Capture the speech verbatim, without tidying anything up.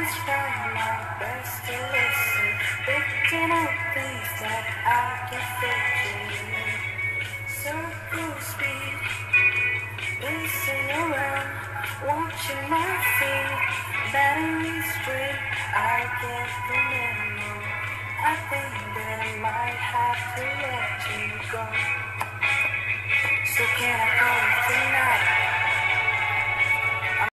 always try my best to listen, picking up things that I can fit in. Circle speed, pacing around, watching my feet, battery straight, I get the memo. I think that I might have to let you go.